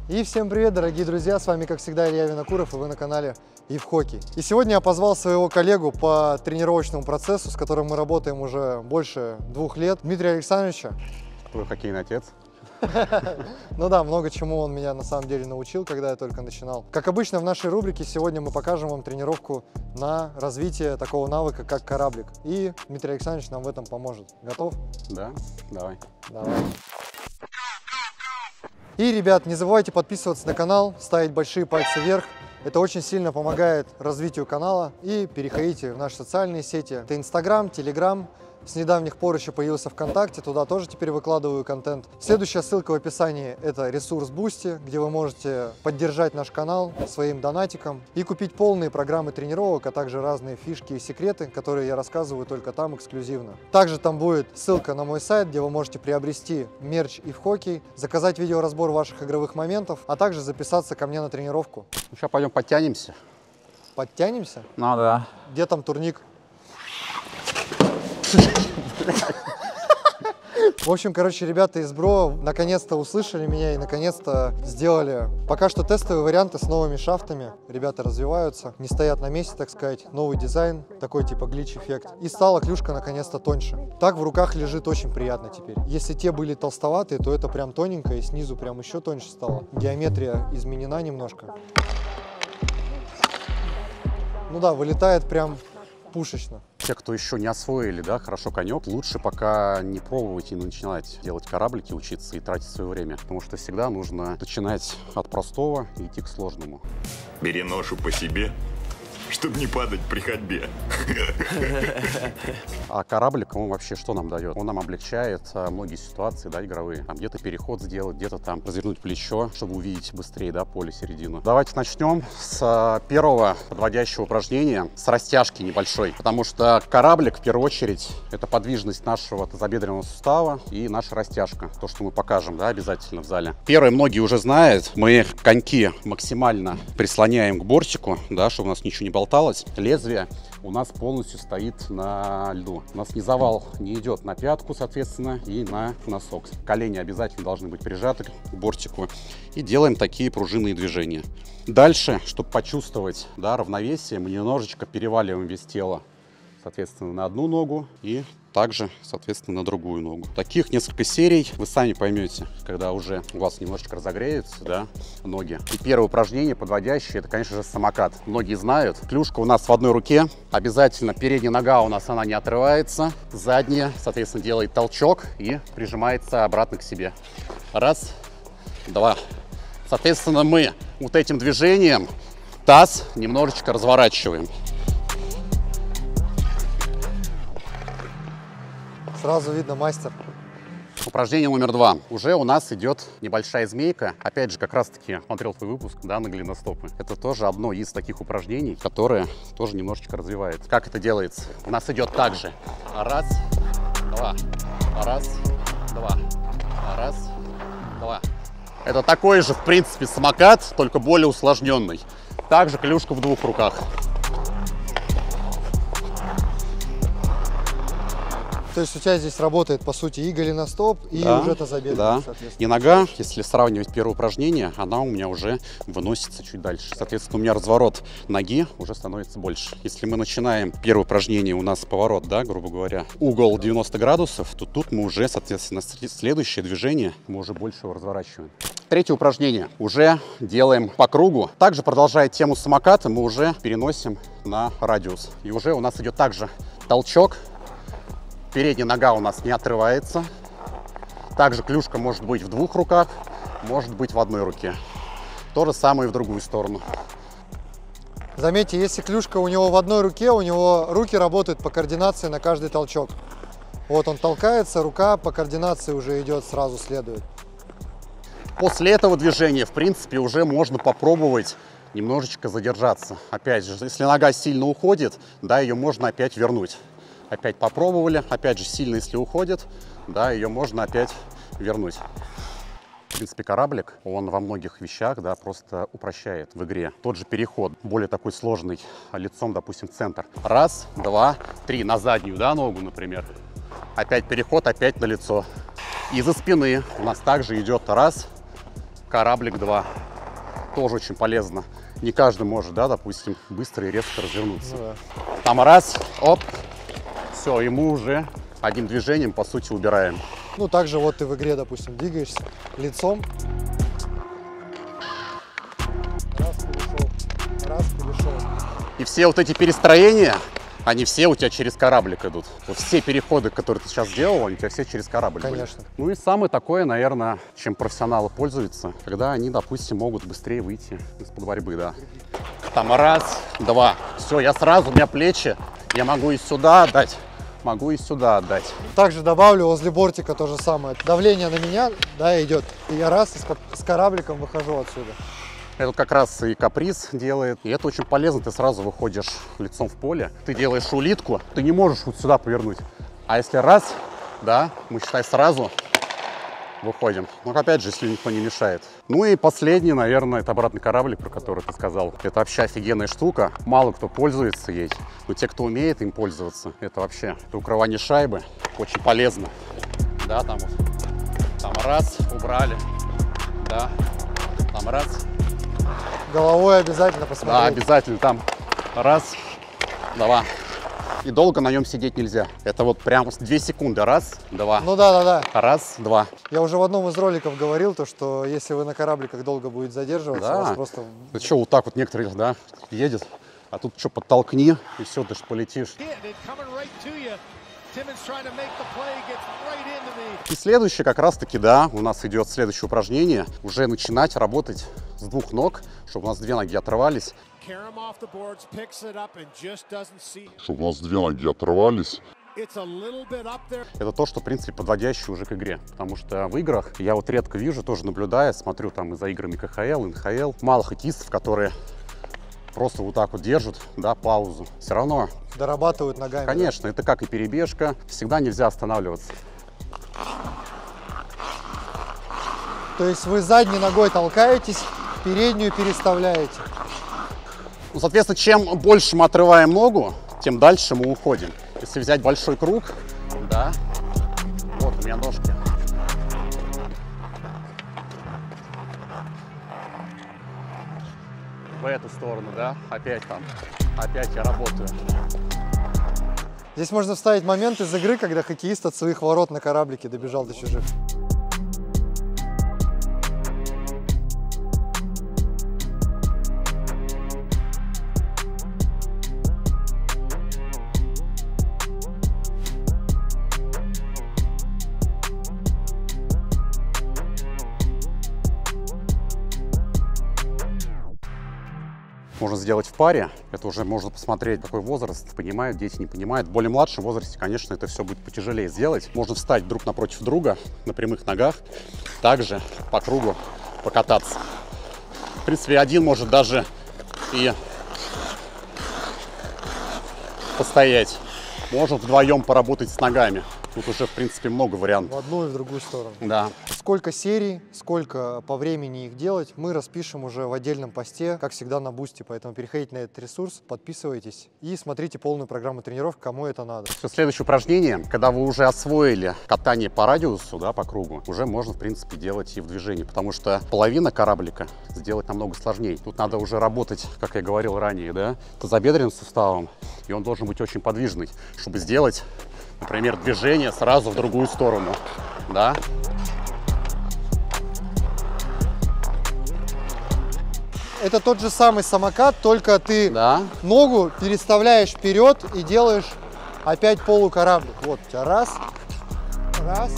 И всем привет, дорогие друзья, с вами как всегда Илья Винокуров, и вы на канале Ивхоккей. И сегодня я позвал своего коллегу по тренировочному процессу, с которым мы работаем уже больше 2 лет, Дмитрия Александровича. Твой хоккейный отец. Ну да, много чему он меня на самом деле научил, когда я только начинал. Как обычно в нашей рубрике сегодня мы покажем вам тренировку на развитие такого навыка, как кораблик. И Дмитрий Александрович нам в этом поможет. Готов? Да, давай. Давай. И, ребят, не забывайте подписываться на канал, ставить большие пальцы вверх. Это очень сильно помогает развитию канала. И переходите в наши социальные сети. Это Инстаграм, Телеграм. С недавних пор еще появился ВКонтакте, туда тоже теперь выкладываю контент. Следующая ссылка в описании – это ресурс Boosty, где вы можете поддержать наш канал своим донатиком и купить полные программы тренировок, а также разные фишки и секреты, которые я рассказываю только там эксклюзивно. Также там будет ссылка на мой сайт, где вы можете приобрести мерч Ивхоккей, заказать видеоразбор ваших игровых моментов, а также записаться ко мне на тренировку. Сейчас пойдем подтянемся. Подтянемся? Ну да. Где там турник? В общем, короче, ребята из БРО наконец-то услышали меня и наконец-то сделали пока что тестовые варианты с новыми шафтами. Ребята развиваются, не стоят на месте, так сказать. Новый дизайн, такой типа глич-эффект. И стала клюшка наконец-то тоньше. Так в руках лежит очень приятно теперь. Если те были толстоватые, то это прям тоненькое, и снизу прям еще тоньше стало. Геометрия изменена немножко. Ну да, вылетает прям пушечно. Те, кто еще не освоили, да, хорошо конек, лучше пока не пробовать и начинать делать кораблики, учиться и тратить свое время. Потому что всегда нужно начинать от простого и идти к сложному. Бери ношу по себе, чтобы не падать при ходьбе. А кораблик, он вообще что нам дает? Он нам облегчает многие ситуации, да, игровые. Там где-то переход сделать, где-то там развернуть плечо, чтобы увидеть быстрее, да, поле, середину. Давайте начнем с первого подводящего упражнения, с растяжки небольшой. Потому что кораблик, в первую очередь, это подвижность нашего тазобедренного сустава и наша растяжка. То, что мы покажем, да, обязательно в зале. Первое, многие уже знают, мы коньки максимально прислоняем к бортику, да, чтобы у нас ничего не болталось. Лезвие у нас полностью стоит на льду. У нас низовал не идет на пятку, соответственно, и на носок. Колени обязательно должны быть прижаты к бортику. И делаем такие пружинные движения. Дальше, чтобы почувствовать, да, равновесие, мы немножечко переваливаем вес тела, соответственно, на одну ногу и также, соответственно, на другую ногу. Таких несколько серий, вы сами поймете, когда уже у вас немножечко разогреются, да, ноги. И первое упражнение подводящее, это, конечно же, самокат. Многие знают. Клюшка у нас в одной руке. Обязательно передняя нога у нас, она не отрывается. Задняя, соответственно, делает толчок и прижимается обратно к себе. Раз, два. Соответственно, мы вот этим движением таз немножечко разворачиваем. Сразу видно мастер. Упражнение номер 2. Уже у нас идет небольшая змейка. Опять же, как раз таки смотрел твой выпуск, да, на голеностопы. Это тоже одно из таких упражнений, которое тоже немножечко развивает. Как это делается? У нас идет также. Раз, два. Раз, два. Раз, два. Это такой же, в принципе, самокат, только более усложненный. Также клюшка в 2 руках. То есть у тебя здесь работает, по сути, и голеностоп, и да, уже тазобедренный, да. соответственно. И нога, если сравнивать первое упражнение, она у меня уже выносится чуть дальше. Соответственно, у меня разворот ноги уже становится больше. Если мы начинаем первое упражнение, у нас поворот, да, грубо говоря, угол 90 градусов, то тут мы уже, соответственно, следующее движение мы уже больше его разворачиваем. Третье упражнение уже делаем по кругу. Также, продолжая тему самоката, мы уже переносим на радиус. И уже у нас идет также толчок. Передняя нога у нас не отрывается. Также клюшка может быть в 2 руках, может быть в одной руке. То же самое и в другую сторону. Заметьте, если клюшка у него в одной руке, у него руки работают по координации на каждый толчок. Вот он толкается, рука по координации уже идет, сразу следует. После этого движения, в принципе, уже можно попробовать немножечко задержаться. Опять же, если нога сильно уходит, да, ее можно опять вернуть. Опять попробовали, опять же, сильно если уходит, да, ее можно опять вернуть. В принципе, кораблик, он во многих вещах, да, просто упрощает в игре. Тот же переход, более такой сложный, лицом, допустим, в центр. Раз, два, три, на заднюю, да, ногу, например. Опять переход, опять на лицо. Из-за спины у нас также идет раз, Кораблик 2. Тоже очень полезно. Не каждый может, да, допустим, быстро и резко развернуться. Ну, да. Там раз, оп, все, и мы уже одним движением, по сути, убираем. Ну, также вот ты в игре, допустим, двигаешься лицом. Раз, перешел. Раз, перешел. И все вот эти перестроения, они все у тебя через кораблик идут. Вот все переходы, которые ты сейчас сделал, они у тебя все через корабль были. Конечно. Ну и самое такое, наверное, чем профессионалы пользуются, когда они, допустим, могут быстрее выйти из-под борьбы, да. Там раз, два. Все, я сразу, у меня плечи, я могу и сюда отдать, могу и сюда отдать. Также добавлю возле бортика то же самое. Давление на меня, да, идет. И я раз с корабликом выхожу отсюда. Это как раз и каприз делает. И это очень полезно. Ты сразу выходишь лицом в поле. Ты делаешь улитку, ты не можешь вот сюда повернуть. А если раз, да, мы, считай, сразу выходим. Ну, опять же, если никто не мешает. Ну и последний, наверное, это обратный кораблик, про который ты сказал. Это вообще офигенная штука. Мало кто пользуется ей. Но те, кто умеет им пользоваться, это вообще это укрывание шайбы. Очень полезно. Да, там вот. Там раз, убрали. Да, там раз. Головой обязательно Да, посмотреть. обязательно. Там раз, два. И долго на нем сидеть нельзя. Это вот прям 2 секунды. Раз, два. Ну да. Раз, два. Я уже в одном из роликов говорил, то, что если вы на корабликах долго будете задерживаться, Да. у вас просто... Ты что, вот так вот некоторые, да, едет, а тут что, подтолкни, и все, ты ж полетишь. И следующее как раз-таки, да, у нас идет следующее упражнение. Уже начинать работать с 2 ног, чтобы у нас 2 ноги оторвались. Чтобы у нас 2 ноги оторвались. Это то, что, в принципе, подводящее уже к игре. Потому что в играх я вот редко вижу, тоже наблюдая, смотрю там и за играми КХЛ, НХЛ, мало хоккеистов, которые просто вот так вот держат, да, паузу. Все равно, Дорабатывают ногами. конечно, это как и перебежка, всегда нельзя останавливаться. То есть вы задней ногой толкаетесь, переднюю переставляете. Ну, соответственно, чем больше мы отрываем ногу, тем дальше мы уходим. Если взять большой круг, да, вот у меня ножки. В эту сторону, да, опять там, опять я работаю. Здесь можно вставить момент из игры, когда хоккеист от своих ворот на кораблике добежал до чужих. Можно сделать в паре, это уже можно посмотреть, какой возраст, понимают, дети не понимают. В более младшем возрасте, конечно, это все будет потяжелее сделать. Можно встать друг напротив друга на прямых ногах, также по кругу покататься. В принципе, один может даже и постоять. Можно вдвоем поработать с ногами. Тут уже, в принципе, много В вариантов. одну и в другую сторону. Да. Сколько серий, сколько по времени их делать, мы распишем уже в отдельном посте, как всегда на Бусти. Поэтому переходите на этот ресурс, подписывайтесь и смотрите полную программу тренировок, кому это надо. Все, следующее упражнение, когда вы уже освоили катание по радиусу, да, по кругу, уже можно, в принципе, делать и в движении, потому что половина кораблика сделать намного сложнее. Тут надо уже работать, как я говорил ранее, да, тазобедренным суставом, и он должен быть очень подвижный, чтобы сделать, например, движение сразу в другую сторону, да. Это тот же самый самокат, только ты Да. ногу переставляешь вперед и делаешь опять полукораблик. Вот у тебя раз, раз.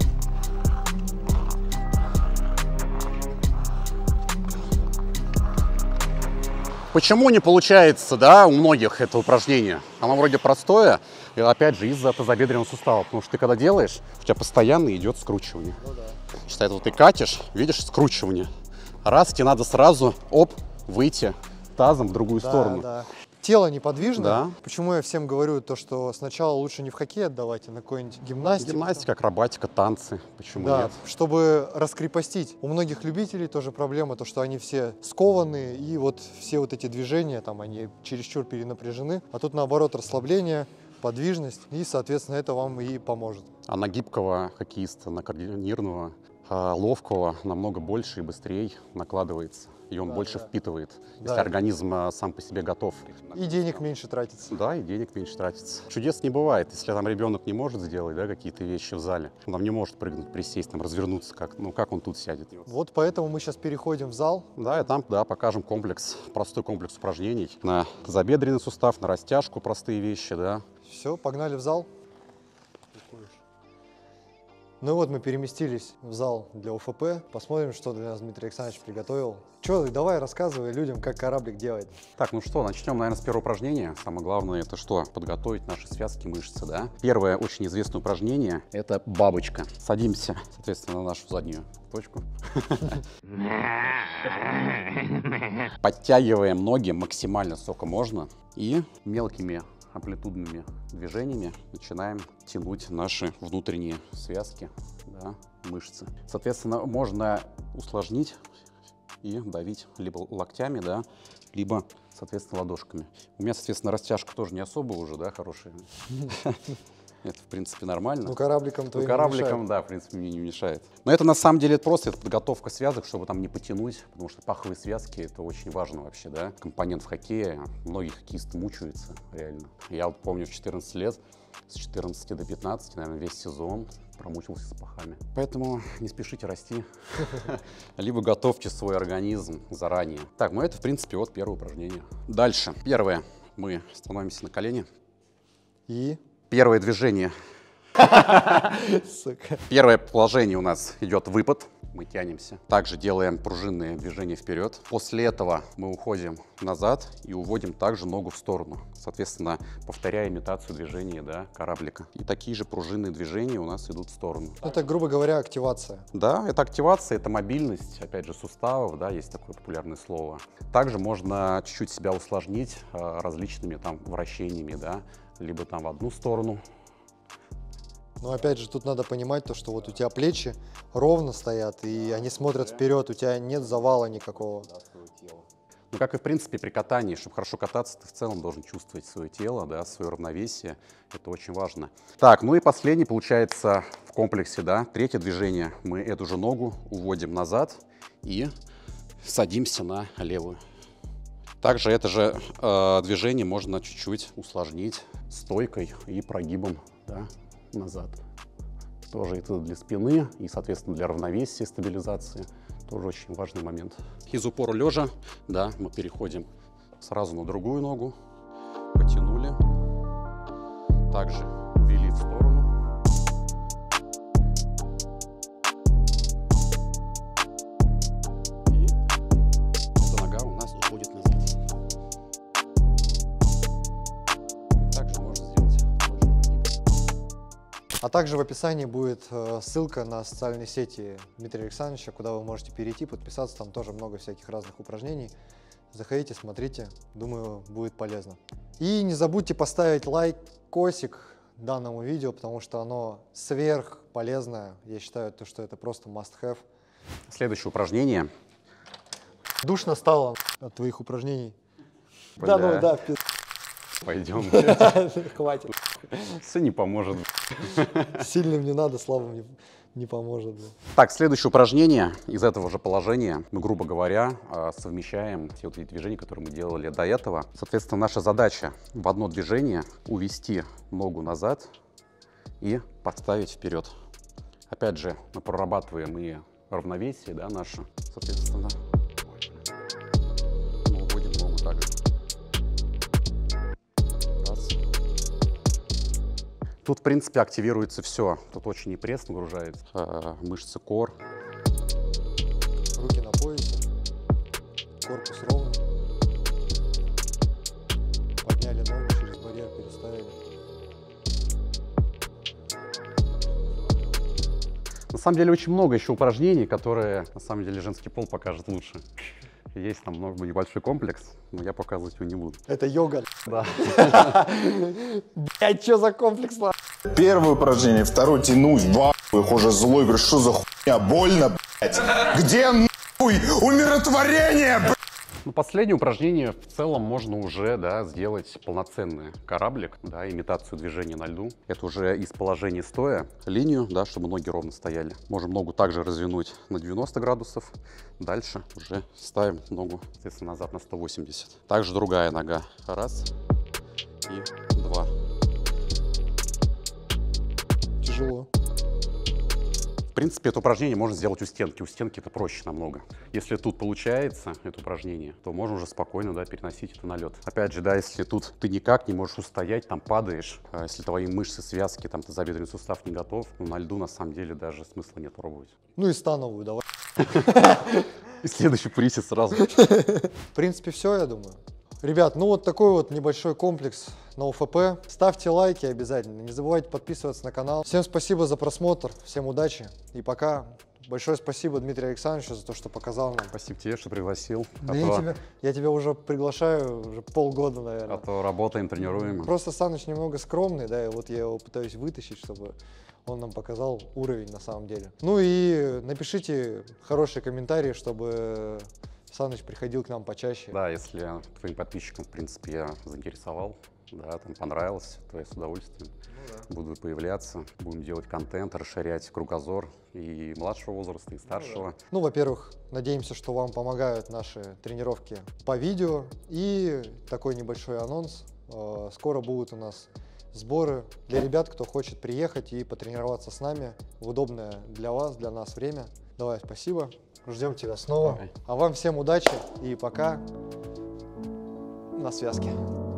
Почему не получается, да, у многих это упражнение? Оно вроде простое, и опять же из-за тазобедренного сустава, потому что ты когда делаешь, у тебя постоянно идет скручивание. Ну да. Считай, вот ты катишь, видишь скручивание. Раз, тебе надо сразу, оп, выйти тазом в другую сторону. Да. Тело неподвижно. Да. Почему я всем говорю то, что сначала лучше не в хоккей отдавать, а на какой-нибудь гимнастику. Гимнастика, акробатика, танцы, почему Да, нет? чтобы раскрепостить. У многих любителей тоже проблема, то, что они все скованные, и вот все вот эти движения, там, они чересчур перенапряжены. А тут, наоборот, расслабление, подвижность, и, соответственно, это вам и поможет. А на гибкого хоккеиста, на координированного ловкого намного больше и быстрее накладывается. И он больше впитывает, если организм сам по себе готов. И денег меньше тратится. Да, и денег меньше тратится. Чудес не бывает. Если там ребенок не может сделать, да, какие-то вещи в зале, он там не может прыгнуть, присесть, там, развернуться, как он тут сядет. Вот поэтому мы сейчас переходим в зал. Да, и там, да, покажем простой комплекс упражнений на тазобедренный сустав, на растяжку, простые вещи, да. Все, погнали в зал. Ну вот мы переместились в зал для УФП. Посмотрим, что для нас Дмитрий Александрович приготовил. Че, давай рассказывай людям, как кораблик делает. Так, ну что, начнем, наверное, с первого упражнения. Самое главное это что? Подготовить наши связки, мышцы, да. Первое очень известное упражнение – это бабочка. Садимся, соответственно, на нашу заднюю точку. Подтягиваем ноги максимально, сколько можно. И мелкими амплитудными движениями начинаем тянуть наши внутренние связки, да, мышцы. Соответственно, можно усложнить и давить либо локтями, да, либо, соответственно, ладошками. У меня, соответственно, растяжка тоже не особо уже, да, хорошая. Это, в принципе, нормально. Ну, корабликом твоим не корабликом, да, в принципе, мне не мешает. Но это, на самом деле, просто подготовка связок, чтобы там не потянуть, потому что паховые связки — это очень важно вообще, да. Компонент в хоккее. Многие хоккеисты мучаются, реально. Я вот помню, в 14 лет, с 14 до 15, наверное, весь сезон промучился с пахами. Поэтому не спешите расти, либо готовьте свой организм заранее. Так, ну это, в принципе, вот первое упражнение. Дальше. Первое. Мы становимся на колени. И? Первое движение. Первое положение у нас идет выпад. Мы тянемся. Также делаем пружинные движения вперед. После этого мы уходим назад и уводим также ногу в сторону. Соответственно, повторяя имитацию движения, да, кораблика. И такие же пружинные движения у нас идут в сторону. Это, грубо говоря, активация. Да, это активация, это мобильность, опять же, суставов, да, есть такое популярное слово. Также можно чуть-чуть себя усложнить различными там вращениями, да, либо там в одну сторону. Но опять же, тут надо понимать то, что вот у тебя плечи ровно стоят, и они смотрят вперед, у тебя нет завала никакого. Ну, как и в принципе при катании, чтобы хорошо кататься, ты в целом должен чувствовать свое тело, да, свое равновесие. Это очень важно. Так, ну и последний, получается, в комплексе, да, третье движение. Мы эту же ногу уводим назад и садимся на левую. Также это же движение можно чуть-чуть усложнить стойкой и прогибом, да, назад. Тоже это для спины и, соответственно, для равновесия, стабилизации. Тоже очень важный момент. Из упора лежа, да, мы переходим сразу на другую ногу. Потянули. Также ввели в сторону. И эта нога у нас уходит назад. Также можно сделать тот же прогиб. А также в описании будет ссылка на социальные сети Дмитрия Александровича, куда вы можете перейти, подписаться. Там тоже много всяких разных упражнений. Заходите, смотрите. Думаю, будет полезно. И не забудьте поставить лайкосик данному видео, потому что оно сверх полезное. Я считаю, что это просто must-have. Следующее упражнение. Душно стало от твоих упражнений. Бля. Да, ну да, Пойдем. хватит. Все не поможет. Сильным не надо, слабым не поможет. Так, следующее упражнение из этого же положения. Мы, грубо говоря, совмещаем все вот эти движения, которые мы делали до этого. Соответственно, наша задача в одно движение увести ногу назад и подставить вперед. Опять же, мы прорабатываем и равновесие, да, наше, соответственно. Мы уводим ногу также. Раз. Тут, в принципе, активируется все. Тут очень и пресс нагружается, мышцы кор. Руки на поясе, корпус ровный. Подняли ногу, через барьер переставили. На самом деле очень много еще упражнений, которые, на самом деле, женский пол покажет лучше. Есть там много небольшой комплекс, но я показывать его не буду. Это йога. Да. Блять, что за комплекс? Первое упражнение, второе тянусь, их уже злой, говорю, что за хуйня, больно, блядь? Где нахуй умиротворение, блядь? Ну, последнее упражнение в целом можно уже, да, сделать полноценный кораблик, да, имитацию движения на льду. Это уже из положения стоя линию, да, чтобы ноги ровно стояли. Можем ногу также развернуть на 90 градусов. Дальше уже ставим ногу, соответственно, назад на 180. Также другая нога. Раз и два. Тяжело. В принципе, это упражнение можно сделать у стенки. У стенки это проще намного. Если тут получается это упражнение, то можно уже спокойно, да, переносить это на лед. Опять же, да, если тут ты никак не можешь устоять, там падаешь, если твои мышцы, связки, там тазобедренный сустав не готов, ну, на льду на самом деле даже смысла нет пробовать. Ну и становую давай. И следующий присед сразу. В принципе, все, я думаю. Ребят, ну вот такой вот небольшой комплекс на ОФП. Ставьте лайки обязательно, не забывайте подписываться на канал. Всем спасибо за просмотр, всем удачи и пока. Большое спасибо Дмитрию Александровичу за то, что показал нам. Спасибо тебе, что пригласил. Да я тебя уже приглашаю уже полгода, наверное. А то работаем, тренируем. Просто Саныч немного скромный, да, и вот я его пытаюсь вытащить, чтобы он нам показал уровень на самом деле. Ну и напишите хорошие комментарии, чтобы Саныч приходил к нам почаще. Да, если твоим подписчикам, в принципе, я заинтересовал, да, там понравилось, то я с удовольствием буду появляться, будем делать контент, расширять кругозор и младшего возраста, и старшего. Ну, во-первых, надеемся, что вам помогают наши тренировки по видео. И такой небольшой анонс. Скоро будут у нас сборы для ребят, кто хочет приехать и потренироваться с нами в удобное для вас, для нас время. Давай, спасибо. Ждем тебя снова. Давай. А вам всем удачи и пока на связке.